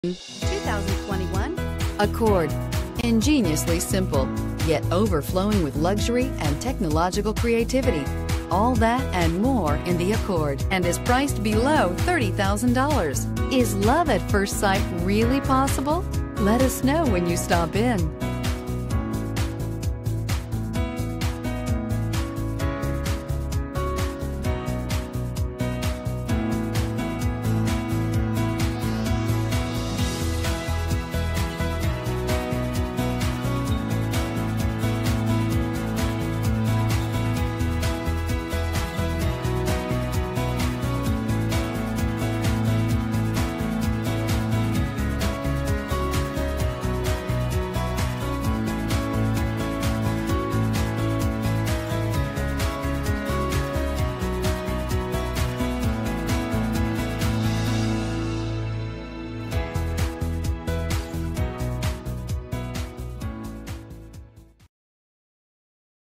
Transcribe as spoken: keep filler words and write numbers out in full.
two thousand twenty-one Accord. Ingeniously simple, yet overflowing with luxury and technological creativity. All that and more in the Accord, and is priced below thirty thousand dollars. Is love at first sight really possible? Let us know when you stop in.